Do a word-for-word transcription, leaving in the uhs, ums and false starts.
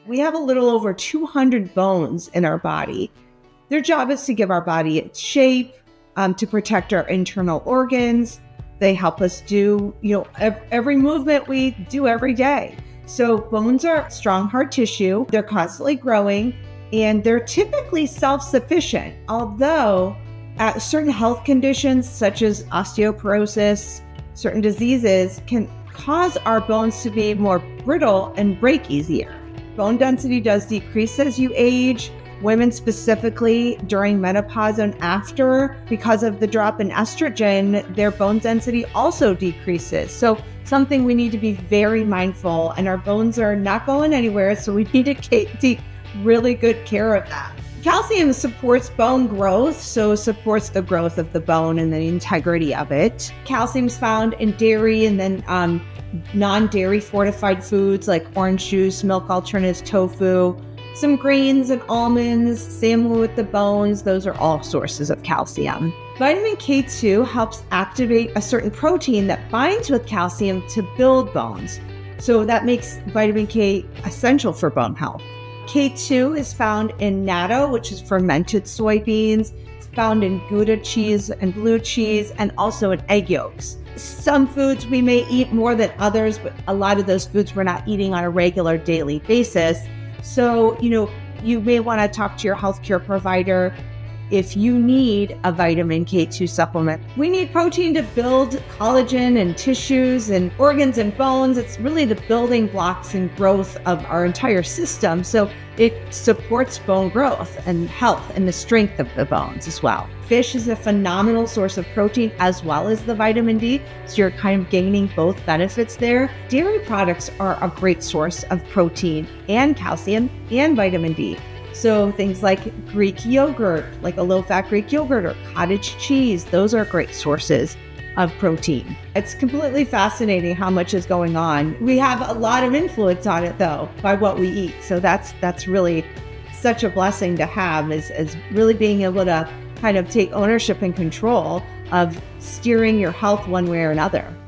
We have a little over two hundred bones in our body. Their job is to give our body its shape, um, to protect our internal organs. They help us do, you know, ev every movement we do every day. So bones are strong, hard tissue. They're constantly growing, and they're typically self-sufficient. Although uh, certain health conditions such as osteoporosis, certain diseases can cause our bones to be more brittle and break easier. Bone density does decrease as you age. Women specifically during menopause and after, because of the drop in estrogen, their bone density also decreases. So something we need to be very mindful, and our bones are not going anywhere, so we need to take really good care of that. Calcium supports bone growth, so it supports the growth of the bone and the integrity of it. Calcium is found in dairy and then um, non-dairy fortified foods like orange juice, milk alternatives, tofu, some greens and almonds, salmon with the bones. Those are all sources of calcium. Vitamin K two helps activate a certain protein that binds with calcium to build bones. So that makes vitamin K essential for bone health. K two is found in natto, which is fermented soybeans. It's found in Gouda cheese and blue cheese, and also in egg yolks. Some foods we may eat more than others, but a lot of those foods we're not eating on a regular daily basis. So, you know, you may want to talk to your healthcare provider if you need a vitamin K two supplement. We need protein to build collagen and tissues and organs and bones. It's really the building blocks and growth of our entire system. So it supports bone growth and health and the strength of the bones as well. Fish is a phenomenal source of protein as well as the vitamin D. So you're kind of gaining both benefits there. Dairy products are a great source of protein and calcium and vitamin D. So things like Greek yogurt, like a low-fat Greek yogurt or cottage cheese, those are great sources of protein. It's completely fascinating how much is going on. We have a lot of influence on it though, by what we eat. So that's that's really such a blessing to have, is, is really being able to kind of take ownership and control of steering your health one way or another.